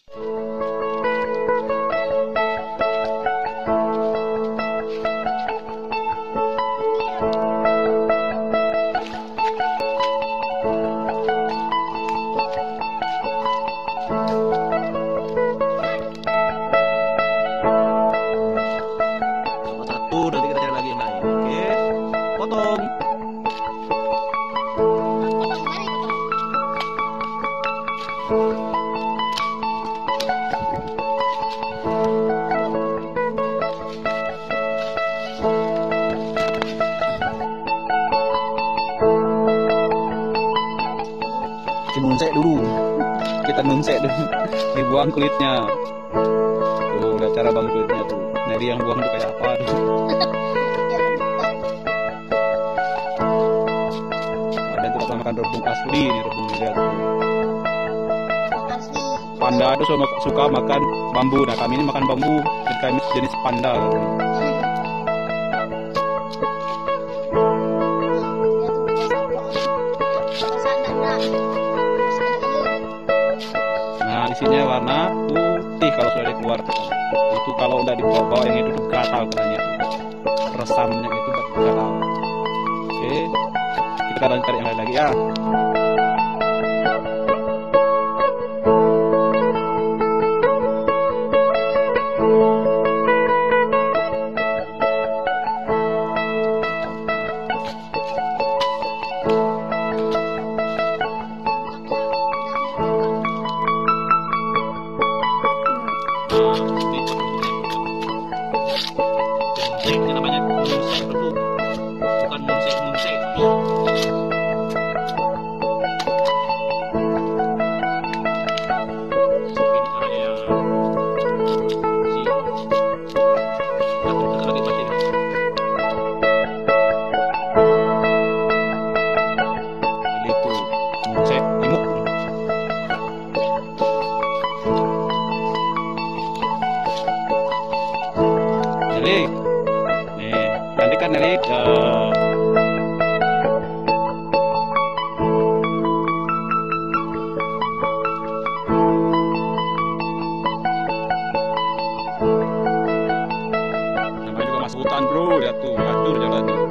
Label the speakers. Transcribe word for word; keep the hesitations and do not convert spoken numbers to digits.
Speaker 1: Satu, nanti kita cari lagi yang lain. Oke, potong. Nunsek dulu, kita nunsek dulu, dibuang kulitnya. Tuh, lihat cara buang kulitnya tuh. Dari yang buang tuh kayak apa? Ada yang tidak makan rebung asli nih, rebung lihat. Panda itu suka, suka makan bambu. Nah, kami ini makan bambu. Kami jenis panda. Nah, isinya warna putih kalau sudah dikeluar. Itu kalau udah dibawa yang itu tuh gatal katanya. Resamnya itu gatal. Oke, kita akan cari yang lain lagi ya. Ini namanya munsek dulu, bukan munsek munsek. Ini caranya yang si aku lagi mati. Ini tuh munsek imuk. Jadi nanti kan dari uh, namanya juga masuk hutan bro, lihat tuh hancur jalannya.